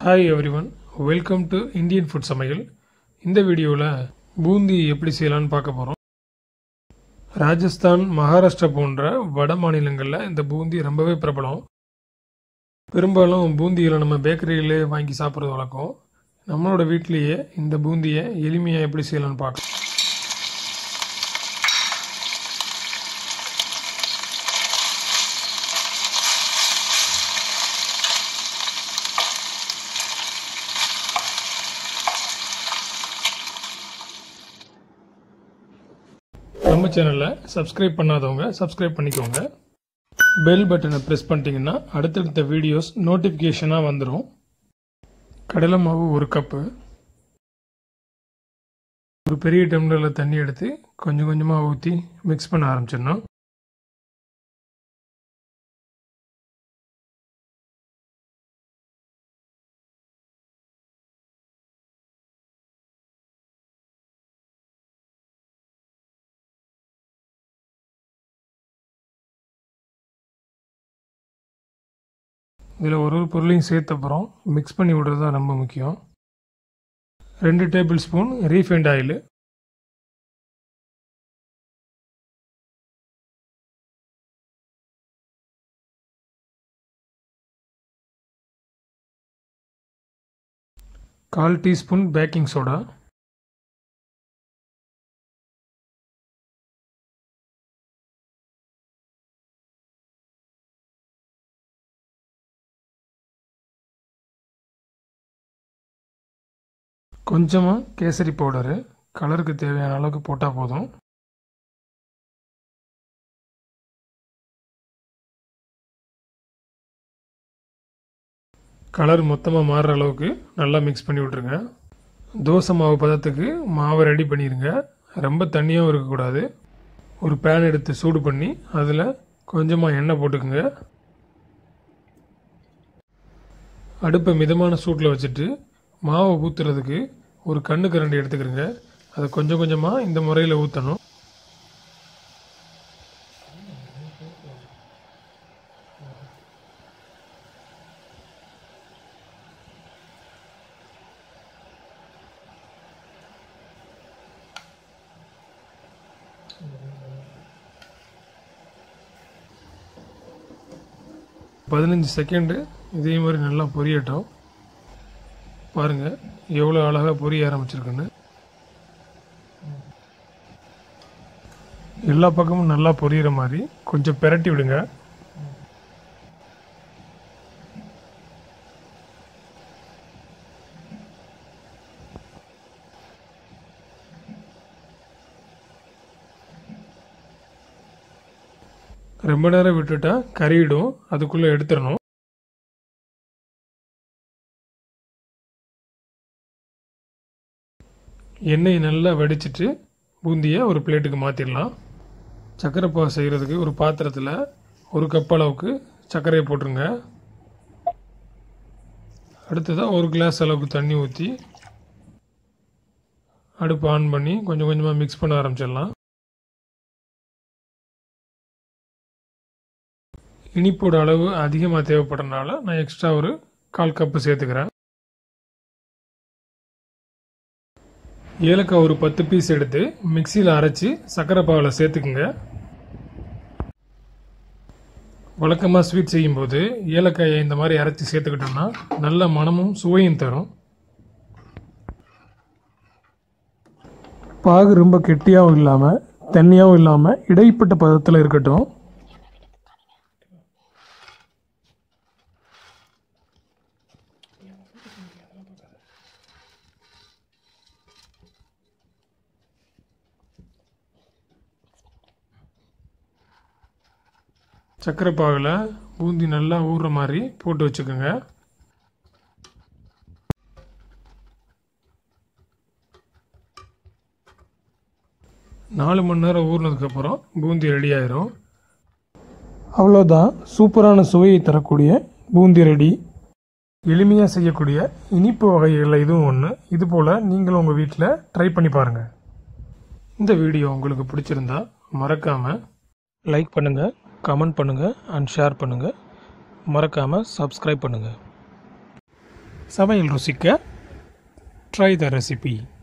Hi everyone, welcome to Indian Food சமையல். இந்த வீடியோவில் பூந்தி எப்படி செய்யலாம்னு பார்க்க போகிறோம். ராஜஸ்தான், மகாராஷ்டிரா போன்ற வட மாநிலங்களில் இந்த பூந்தி ரொம்பவே பிரபலம். பெரும்பாலும் பூந்திகளை நம்ம பேக்கரியிலே வாங்கி சாப்பிட்றது வழக்கம். நம்மளோட வீட்டிலேயே இந்த பூந்தியை எளிமையாக எப்படி செய்யலாம்னு பார்க்கலாம். நம்ம சேனலை சப்ஸ்கிரைப் பண்ணாதவங்க சப்ஸ்கிரைப் பண்ணிக்கோங்க. பெல் பட்டனை ப்ரெஸ் பண்ணிட்டீங்கன்னா அடுத்தடுத்த வீடியோஸ் நோட்டிஃபிகேஷனாக வந்துடும். கடலை மாவு 1 கப்பு. ஒரு பெரிய டம்ளரில் தண்ணி எடுத்து கொஞ்சம் கொஞ்சமாக ஊற்றி மிக்ஸ் பண்ண ஆரம்பிச்சிடணும். இதில் ஒரு பொருளையும் சேர்த்த அப்புறம் மிக்ஸ் பண்ணி விடுறது தான் ரொம்ப முக்கியம். 2 டேபிள் ஸ்பூன் ரீஃபைண்ட் ஆயில், கால் டீஸ்பூன் பேக்கிங் சோடா, கொஞ்சமாக கேசரி பவுடரு, கலருக்கு தேவையான அளவுக்கு போட்டால் போதும். கலர் மொத்தமாக மாறுற அளவுக்கு நல்லா மிக்ஸ் பண்ணி விட்ருங்க. தோசை மாவு பதத்துக்கு மாவை ரெடி பண்ணிடுங்க. ரொம்ப தண்ணியாகவும் இருக்கக்கூடாது. ஒரு பேன் எடுத்து சூடு பண்ணி அதில் கொஞ்சமாக எண்ணெய் போட்டுக்குங்க. அடுப்பை மிதமான சூட்டில் வச்சுட்டு மாவை ஊற்றுறதுக்கு ஒரு கண்ணு கரண்டி எடுத்துக்கிறங்க. அதை கொஞ்சம் கொஞ்சமாக இந்த முறையில் ஊற்றணும். பதினஞ்சு செகண்டு இதே மாதிரி நல்லா பொரியட்டும். பாருங்கள் எவ்வளோ அழகாக பொரிய ஆரம்பிச்சிருக்குன்னு. எல்லா பக்கமும் நல்லா பொரியிற மாதிரி கொஞ்சம் பெரட்டி விடுங்க. ரொம்ப நேரம் விட்டுட்டா கறியிடும், அதுக்குள்ளே எடுத்துடணும். எண்ணெய் நல்லா வடிச்சிட்டு பூந்தியை ஒரு பிளேட்டுக்கு மாற்றிடலாம். சர்க்கரை பாகு செய்கிறதுக்கு ஒரு பாத்திரத்தில் 1 கப் அளவுக்கு சர்க்கரையை போட்டுருங்க. அடுத்ததாக 1 கிளாஸ் அளவுக்கு தண்ணி ஊற்றி அடுப்பு ஆன் பண்ணி கொஞ்சம் கொஞ்சமாக மிக்ஸ் பண்ண ஆரம்பிச்சிடலாம். இனிப்போட அளவு அதிகமாக தேவைப்படுறதுனால நான் எக்ஸ்ட்ரா ஒரு 1/4 கப்பு சேர்த்துக்கிறேன். ஏலக்காய் ஒரு 10 பீஸ் எடுத்து மிக்சியில் அரைச்சி சர்க்கரை பாகில் சேர்த்துக்குங்க. வழக்கமாக ஸ்வீட் செய்யும்போது ஏலக்காயை இந்த மாதிரி அரைச்சி சேர்த்துக்கிட்டோம்னா நல்ல மணமும் சுவையும் தரும். பாகு ரொம்ப கெட்டியாகவும் இல்லாமல் தண்ணியாகவும் இல்லாமல் இடைப்பட்ட பதத்தில் இருக்கட்டும். சர்க்கரை பாகில் பூந்தி நல்லா ஊறுற மாதிரி போட்டு வச்சுக்கோங்க. நாலு மணி நேரம் ஊறினதுக்கப்புறம் பூந்தி ரெடி ஆயிரும். அவ்வளோதான், சூப்பரான சுவையை தரக்கூடிய பூந்தி ரெடி. எளிமையாக செய்யக்கூடிய இனிப்பு வகைகளில் இதுவும் ஒன்று. இது போல் நீங்களும் உங்கள் வீட்டில் ட்ரை பண்ணி பாருங்கள். இந்த வீடியோ உங்களுக்கு பிடிச்சிருந்தா மறக்காமல் லைக் பண்ணுங்கள், கமெண்ட் பண்ணுங்கள் அண்ட் ஷேர் பண்ணுங்கள். மறக்காமல் சப்ஸ்கிரைப் பண்ணுங்கள். சமையல் ருசிக்க ட்ரை த ரெசிபி.